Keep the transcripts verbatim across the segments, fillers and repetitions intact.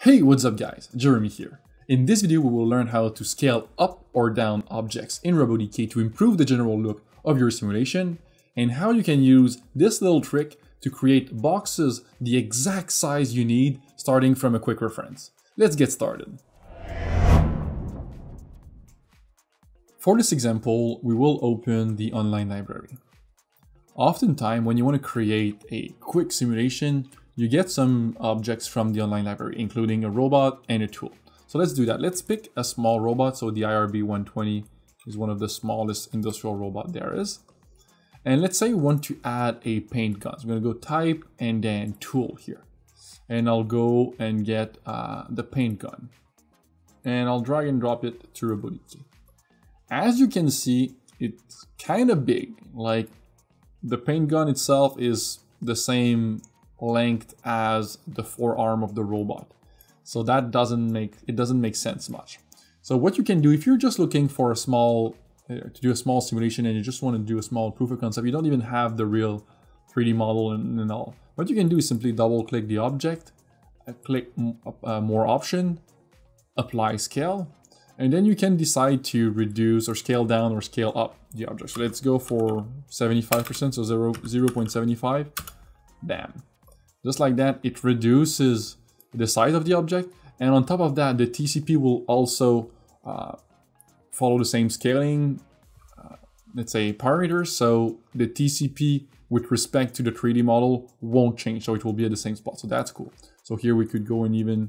Hey, what's up guys, Jeremy here. In this video we will learn how to scale up or down objects in RoboDK to improve the general look of your simulation, and how you can use this little trick to create boxes the exact size you need, starting from a quick reference. Let's get started. For this example, we will open the online library. Oftentimes, when you want to create a quick simulation, you get some objects from the online library, including a robot and a tool. So let's do that. Let's pick a small robot. So the I R B one twenty is one of the smallest industrial robot there is. And let's say you want to add a paint gun. So I'm going to go type and then tool here. And I'll go and get uh, the paint gun. And I'll drag and drop it to RoboDK. As you can see, it's kind of big. Like the paint gun itself is the same length as the forearm of the robot. So that doesn't make, it doesn't make sense much. So what you can do, if you're just looking for a small, uh, to do a small simulation and you just want to do a small proof of concept, you don't even have the real three D model and, and all. What you can do is simply double click the object, uh, click uh, more option, apply scale, and then you can decide to reduce or scale down or scale up the object. So let's go for seventy-five percent, so zero point seven five, bam. Just like that, it reduces the size of the object, and on top of that, the T C P will also uh, follow the same scaling, uh, let's say parameters, so the T C P with respect to the three D model won't change, so it will be at the same spot, so that's cool. So here we could go and even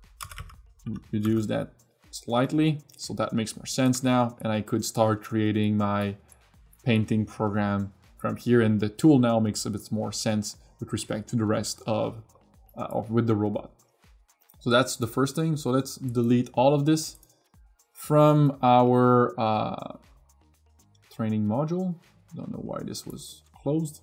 reduce that slightly, so that makes more sense now, and I could start creating my painting program from here, and the tool now makes a bit more sense with respect to the rest of, uh, of with the robot. So that's the first thing. So let's delete all of this from our uh, training module. Don't know why this was closed.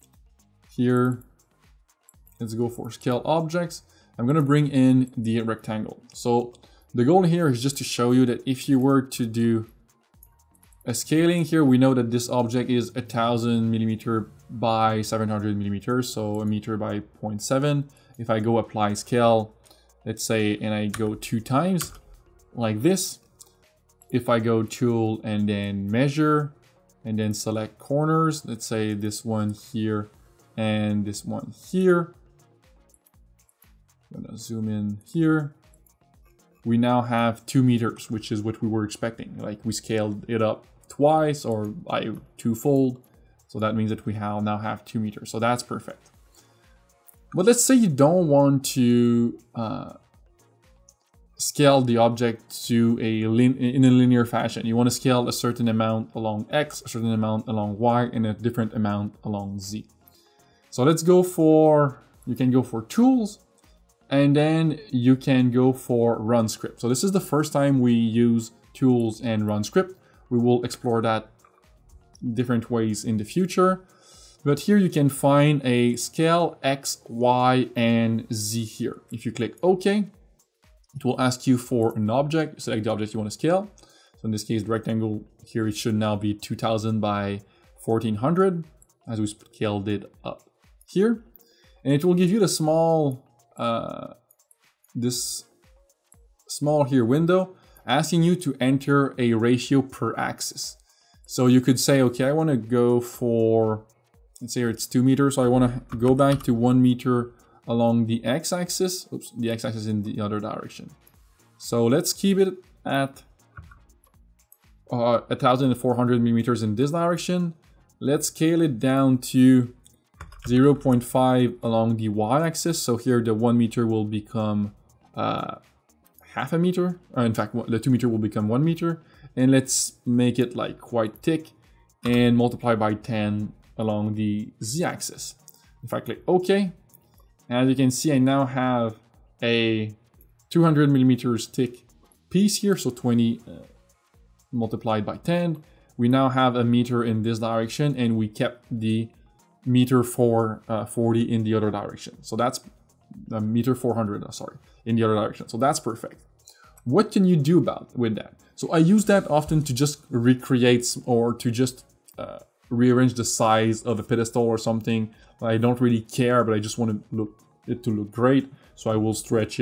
Here, let's go for scale objects. I'm gonna bring in the rectangle. So the goal here is just to show you that if you were to do a scaling here, we know that this object is a thousand millimeter by seven hundred millimeters, so a meter by zero point seven. If I go apply scale, let's say, and I go two times like this, if I go tool and then measure and then select corners, let's say this one here and this one here, I'm gonna zoom in here, we now have two meters, which is what we were expecting. Like we scaled it up twice or by twofold. So that means that we have now have two meters. So that's perfect. But let's say you don't want to uh, scale the object to a lin in a linear fashion. You want to scale a certain amount along X, a certain amount along Y, and a different amount along Z. So let's go for, you can go for tools, and then you can go for run script. So this is the first time we use tools and run script. We will explore that different ways in the future. But here you can find a scale X, Y, and Z here. If you click OK, it will ask you for an object. Select the object you want to scale. So in this case, the rectangle here, it should now be two thousand by fourteen hundred as we scaled it up here. And it will give you the small, uh, this small here window, asking you to enter a ratio per axis. So you could say, okay, I want to go for, let's say it's two meters. So I want to go back to one meter along the x-axis. Oops, the x-axis in the other direction. So let's keep it at uh, one thousand four hundred millimeters in this direction. Let's scale it down to zero point five along the y-axis. So here the one meter will become uh, half a meter. Uh, in fact, the two meter will become one meter. And let's make it like quite thick and multiply by ten along the z-axis. If I click OK, as you can see, I now have a two hundred millimeters thick piece here. So twenty uh, multiplied by ten. We now have a meter in this direction, and we kept the meter for uh, forty in the other direction. So that's a meter four hundred, uh, sorry, in the other direction. So that's perfect. What can you do about with that? So I use that often to just recreate or to just uh, rearrange the size of a pedestal or something. I don't really care, but I just want to look it to look great. So I will stretch it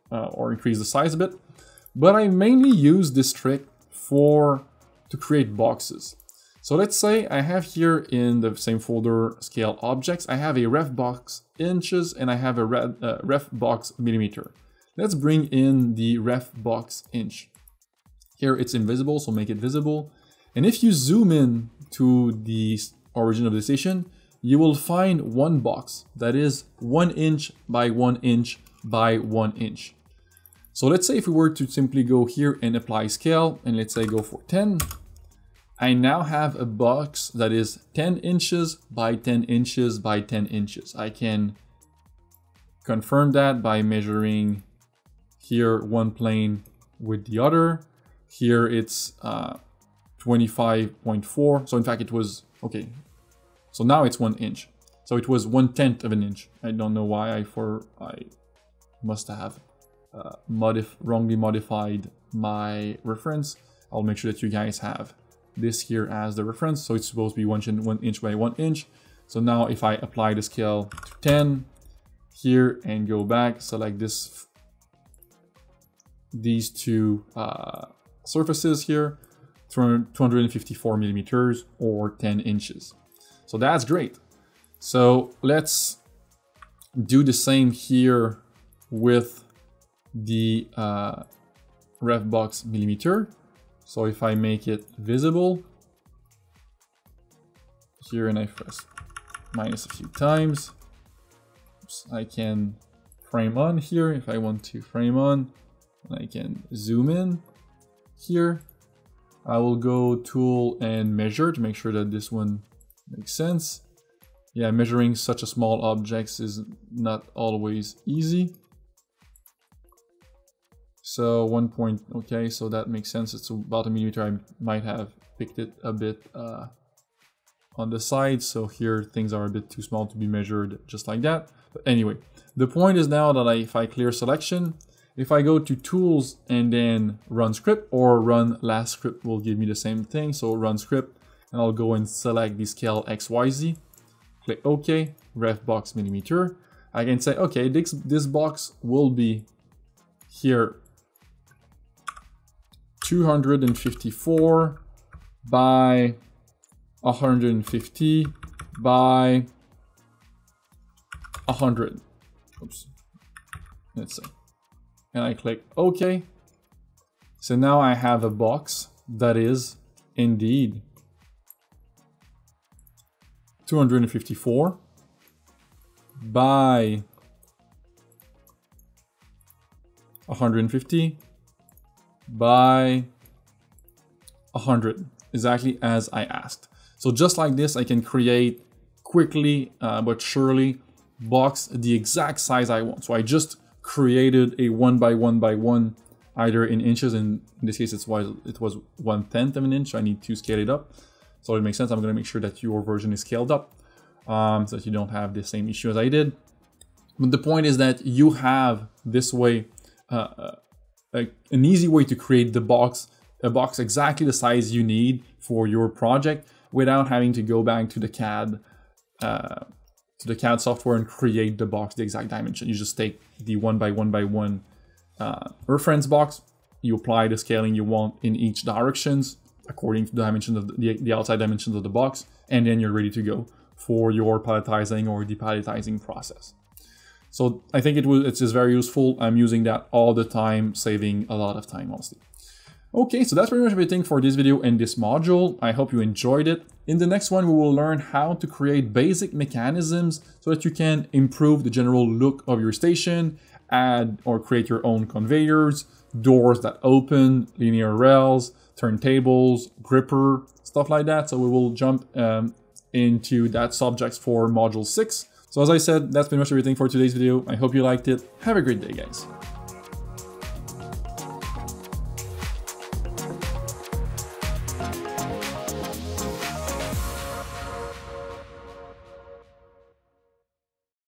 uh, or increase the size a bit. But I mainly use this trick for to create boxes. So let's say I have here in the same folder scale objects, I have a ref box inches and I have a red, uh, ref box millimeter. Let's bring in the ref box inch. Here it's invisible, so make it visible. And if you zoom in to the origin of the station, you will find one box that is one inch by one inch by one inch. So let's say if we were to simply go here and apply scale, and let's say go for ten, I now have a box that is ten inches by ten inches by ten inches. I can confirm that by measuring here one plane with the other. Here it's uh, twenty-five point four. So in fact it was, okay. So now it's one inch. So it was one tenth of an inch. I don't know why I for I must have uh, modif wrongly modified my reference. I'll make sure that you guys have this here as the reference. So it's supposed to be one inch, one inch by one inch. So now if I apply the scale to ten here and go back, select this, these two uh, surfaces here, two hundred fifty-four millimeters or ten inches. So that's great. So let's do the same here with the uh, ref box millimeter. So if I make it visible here and I press minus a few times, oops, I can frame on here if I want to frame on, and I can zoom in here. I will go tool and measure to make sure that this one makes sense. Yeah, measuring such a small objects is not always easy. So one point, okay, so that makes sense. It's about a millimeter. I might have picked it a bit uh, on the side. So here things are a bit too small to be measured just like that. But anyway, the point is now that I, if I clear selection, if I go to tools and then run script, or run last script will give me the same thing. So run script, and I'll go and select the scale X Y Z, click OK, ref box millimeter. I can say, okay, this, this box will be here two hundred fifty-four by one hundred fifty by one hundred. Oops. Let's see. And I click OK. So now I have a box that is indeed two hundred fifty-four by one hundred fifty by one hundred, exactly as I asked. So just like this, I can create quickly uh, but surely box the exact size I want. So I just created a one by one by one, either in inches, and in this case it's why it was one tenth of an inch. So I need to scale it up. So it makes sense. I'm going to make sure that your version is scaled up um, so that you don't have the same issue as I did. But the point is that you have this way, uh, a, an easy way to create the box, a box exactly the size you need for your project without having to go back to the C A D, uh, to the C A D software and create the box the exact dimension. You just take the one by one by one uh, reference box, you apply the scaling you want in each directions according to the dimensions of the, the outside dimensions of the box, and then you're ready to go for your palletizing or depalletizing process. So I think it was, it's just very useful. I'm using that all the time, saving a lot of time, honestly. Okay, so that's pretty much everything for this video and this module. I hope you enjoyed it. In the next one, we will learn how to create basic mechanisms so that you can improve the general look of your station, add or create your own conveyors, doors that open, linear rails, turntables, gripper, stuff like that. So we will jump um, into that subjects for module six. So as I said, that's pretty much everything for today's video. I hope you liked it. Have a great day, guys.